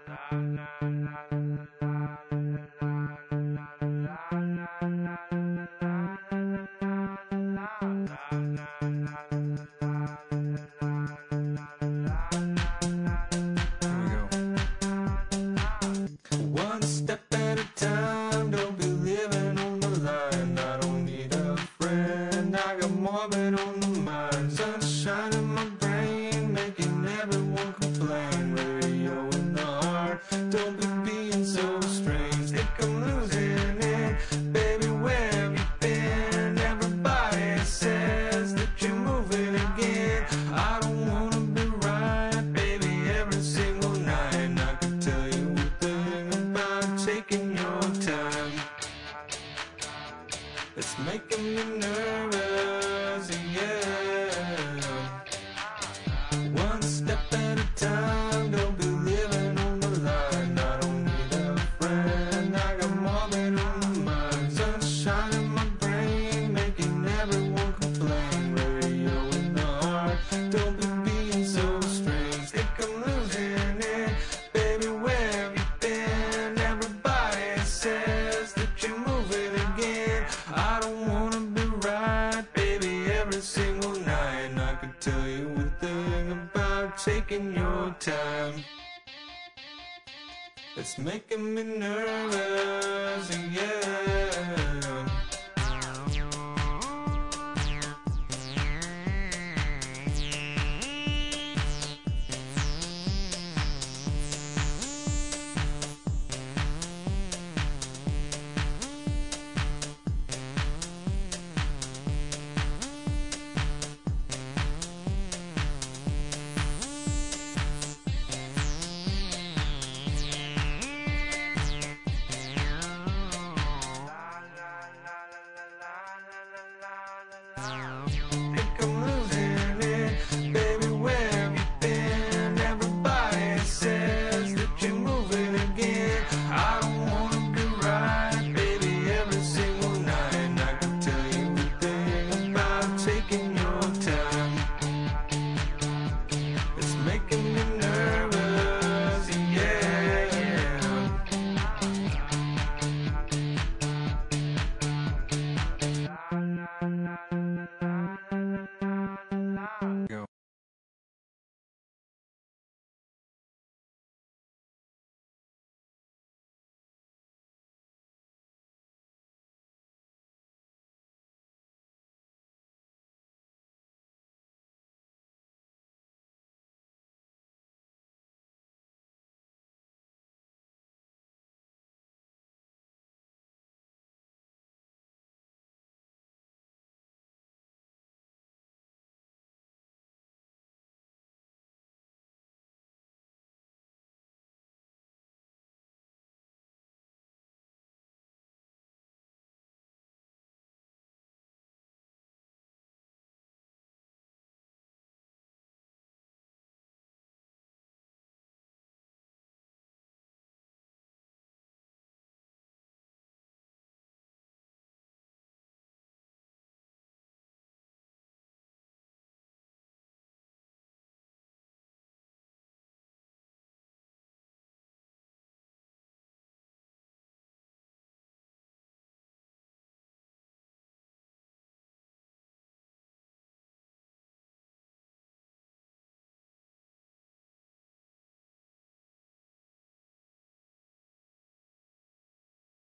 One step at a time, don't be living on the line. I don't need a friend, I got more of it on the mind. Sunshine in my brain, making everyone complain. Radio in the heart, don't be being so strange. Think I'm losing it, baby, where have you been? Everybody says that you're moving again. I don't wanna be right, baby, every single night. And I can tell you a thing about taking your time. It's making me nervous, yeah. One step at a time, don't be living on the line. I don't need a friend, I got more than on the mind. Sunshine in my brain, making everyone complain. Radio in the heart, don't be being so strange. Think I'm losing it, baby, where have you been? Everybody says that you're moving again. I don't wanna be right, baby, every single night. And I can tell you a thing about taking your time. It's making me nervous, yeah.